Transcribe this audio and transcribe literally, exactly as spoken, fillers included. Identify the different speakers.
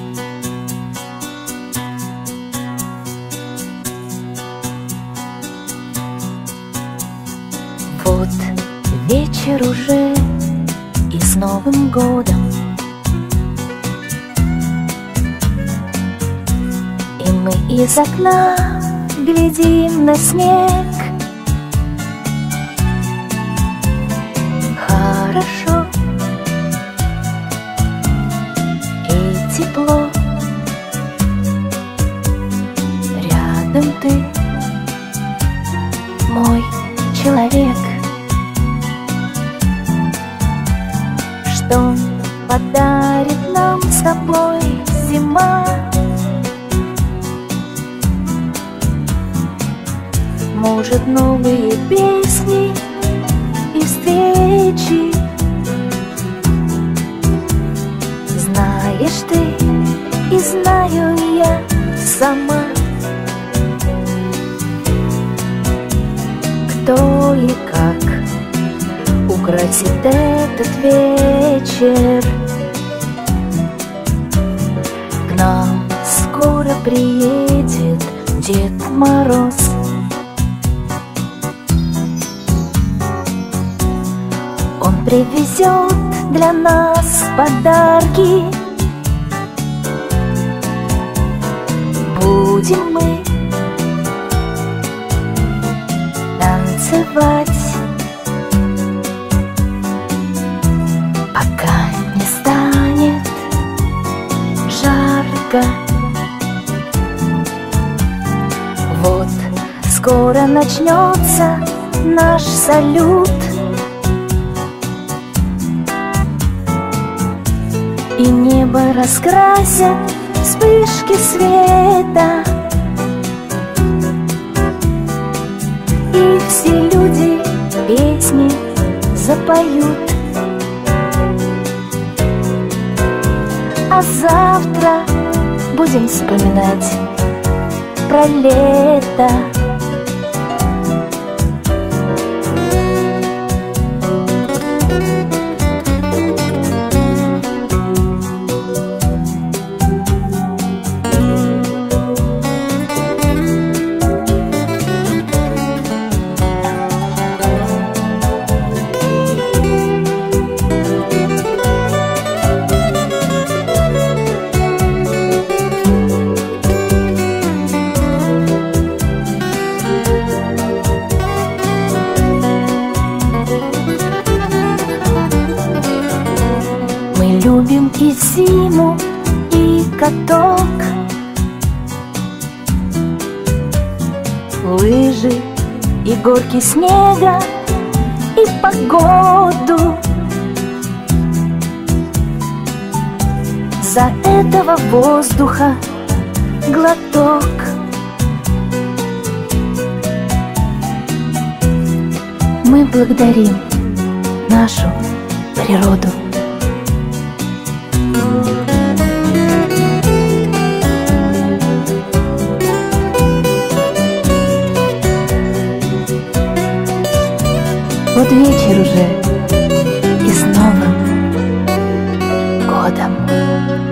Speaker 1: Вот вечер уже, и с Новым годом, и мы из окна глядим на снег. Хорошо и тепло, рядом ты, мой человек. Что подарит нам с тобой зима? Может, новые песни и встречи? Знаешь ты, и знаю я сама, кто и как украсит этот вечер. К нам скоро приедет Дед Мороз. Он привезет для нас подарки. Будем мы танцевать, пока не станет жарко. Вот скоро начнется наш салют, и небо раскрасят вспышки света, и все люди песни запоют. А завтра будем вспоминать про лето. Мы любим и зиму, и каток, лыжи и горки снега, и погоду. За этого воздуха глоток. Мы благодарим нашу природу. Вот вечер уже, и с Новым годом.